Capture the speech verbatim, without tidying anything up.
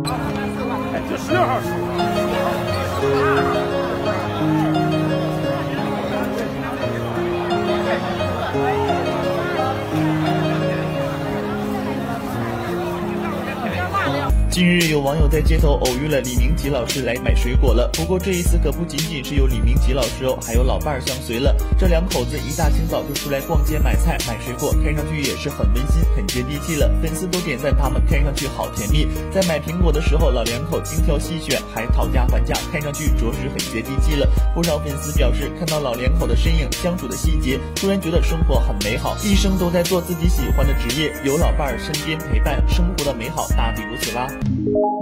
哎，就十六号是。 近日，有网友在街头偶遇了李明吉老师来买水果了。不过这一次可不仅仅是有李明吉老师哦，还有老伴儿相随了。这两口子一大清早就出来逛街买菜买水果，看上去也是很温馨很接地气了。粉丝都点赞他们看上去好甜蜜。在买苹果的时候，老两口精挑细选，还讨价还价，看上去着实很接地气了。不少粉丝表示，看到老两口的身影、相处的细节，突然觉得生活很美好，一生都在做自己喜欢的职业，有老伴儿身边陪伴，生活的美好大抵如此啦。